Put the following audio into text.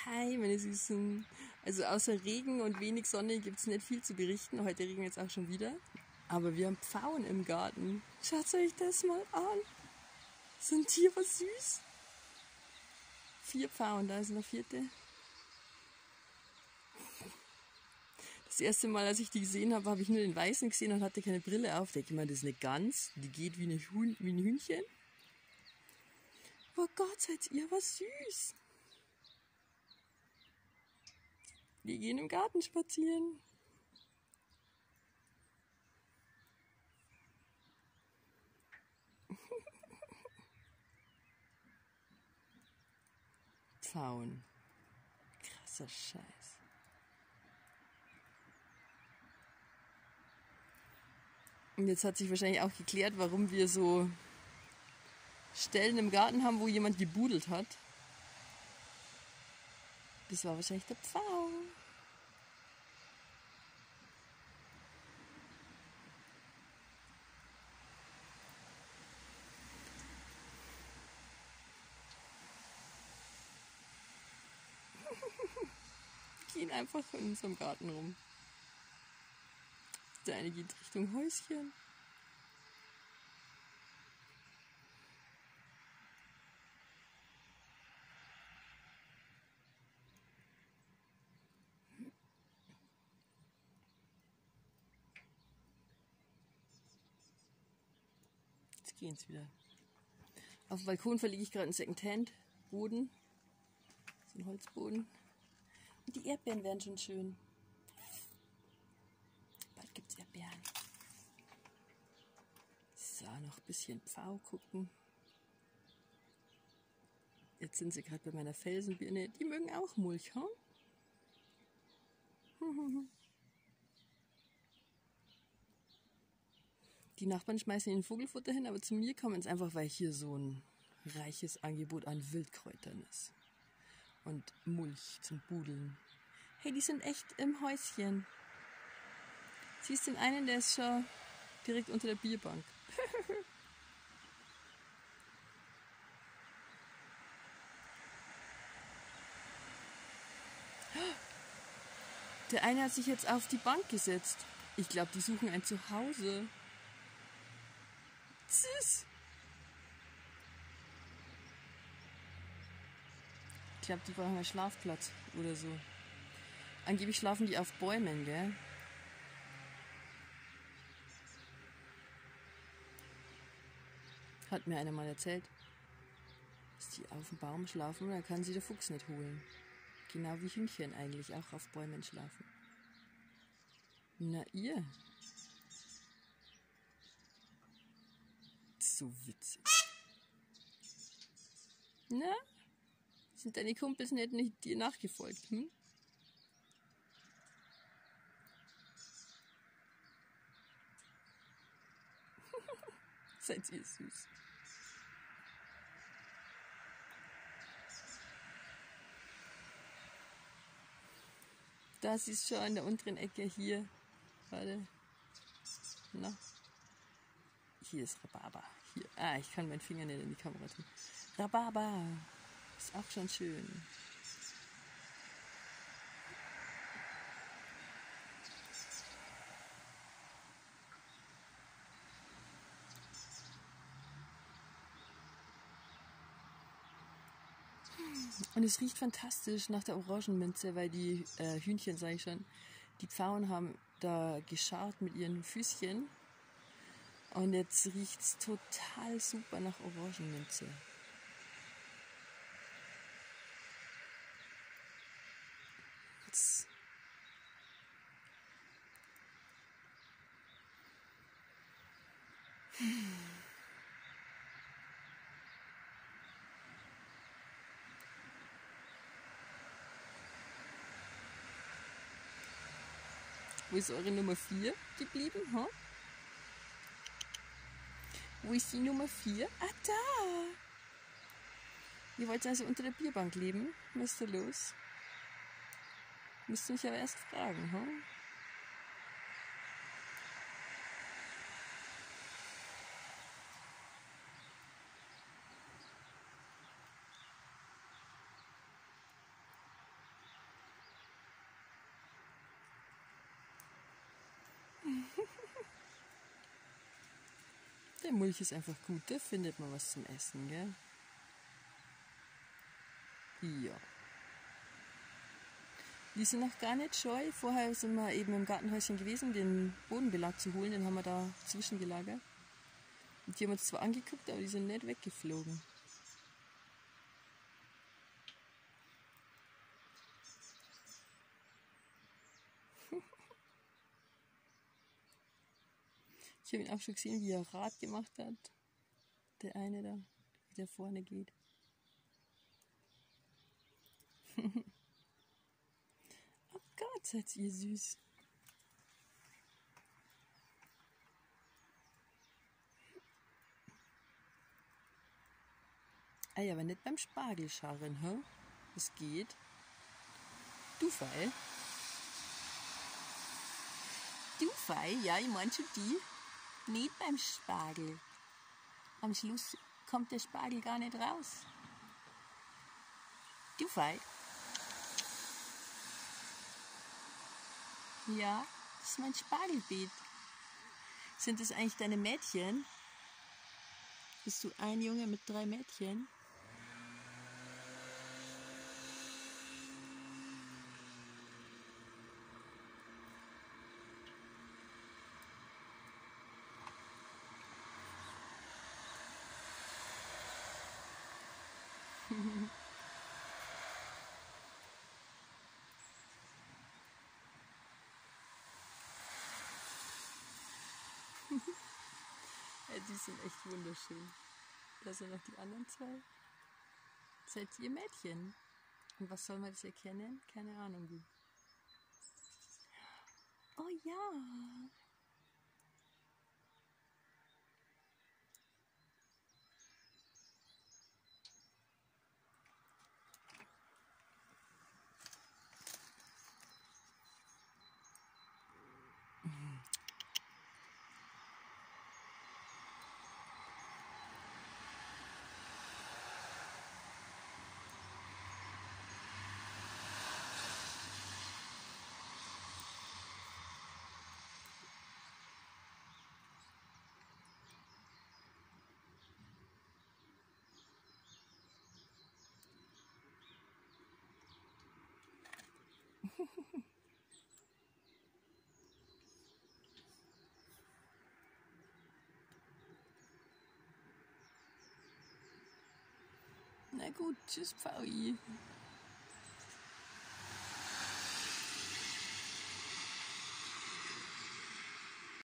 Hi, meine Süßen. Also außer Regen und wenig Sonne gibt es nicht viel zu berichten. Heute regnet es auch schon wieder. Aber wir haben Pfauen im Garten. Schaut euch das mal an. Sind die aber süß? 4 Pfauen, da ist noch 4. Das erste Mal, als ich die gesehen habe, habe ich nur den weißen gesehen und hatte keine Brille auf. Da denke ich mal, das ist eine Gans. Die geht wie ein Hühnchen. Oh Gott, seid ihr aber süß. Wir gehen im Garten spazieren. Pfauen. Krasser Scheiß. Und jetzt hat sich wahrscheinlich auch geklärt, warum wir so Stellen im Garten haben, wo jemand gebudelt hat. Das war wahrscheinlich der Pfau. Gehen einfach in unserem Garten rum. Der eine geht Richtung Häuschen. Jetzt gehen sie wieder. Auf dem Balkon verlege ich gerade einen Secondhand-Boden. So einen Holzboden. Und die Erdbeeren werden schon schön. Bald gibt es Erdbeeren. So, noch ein bisschen Pfau gucken. Jetzt sind sie gerade bei meiner Felsenbirne. Die mögen auch Mulch, hm? Die Nachbarn schmeißen ihnen Vogelfutter hin, aber zu mir kommen es einfach, weil hier so ein reiches Angebot an Wildkräutern ist. Und Mulch zum Budeln. Hey, die sind echt im Häuschen. Siehst den einen, der ist schon direkt unter der Bierbank. Der eine hat sich jetzt auf die Bank gesetzt. Ich glaube, die suchen ein Zuhause. Tschüss. Ich glaube, die brauchen einen Schlafplatz oder so. Angeblich schlafen die auf Bäumen, gell? Hat mir einer mal erzählt, dass die auf dem Baum schlafen und dann kann sie der Fuchs nicht holen. Genau wie Hühnchen eigentlich auch auf Bäumen schlafen. Na ihr. So witzig. Na? Sind deine Kumpels nicht dir nachgefolgt, hm? Seid ihr süß. Das ist schon in der unteren Ecke hier. Warte. Na. Hier ist Rhabarber. Hier. Ah, ich kann meinen Finger nicht in die Kamera tun. Rhabarber. Ist auch schon schön. Und es riecht fantastisch nach der Orangenminze, weil die Hühnchen, sage ich schon, die Pfauen haben da gescharrt mit ihren Füßchen. Und jetzt riecht es total super nach Orangenminze. Jetzt. Wo ist eure Nummer 4 geblieben? Huh? Wo ist die Nummer 4? Ah, da! Ihr wollt also unter der Bierbank leben? Was ist da los? Müsst ihr mich aber erst fragen, huh? Der Mulch ist einfach gut, da findet man was zum Essen, gell? Ja. Die sind noch gar nicht scheu. Vorher sind wir eben im Gartenhäuschen gewesen, den Bodenbelag zu holen, den haben wir da zwischengelagert. Und die haben uns zwar angeguckt, aber die sind nicht weggeflogen. Ich habe ihn auch schon gesehen, wie er Rad gemacht hat. Der eine da, wie der vorne geht. Oh Gott, seid ihr süß. Ah ja, aber nicht beim Spargelscharren, hä? Das geht. Du Fall. Du Fall, ja, ich meine schon die. Nicht beim Spargel. Am Schluss kommt der Spargel gar nicht raus. Du Fall. Ja, das ist mein Spargelbeet. Sind das eigentlich deine Mädchen? Bist du ein Junge mit 3 Mädchen? Ja, die sind echt wunderschön. Da sind noch die anderen 2. Seid ihr Mädchen? Und was soll man das erkennen? Keine Ahnung wie. Oh ja. Na gut, tschüss, Pfaui.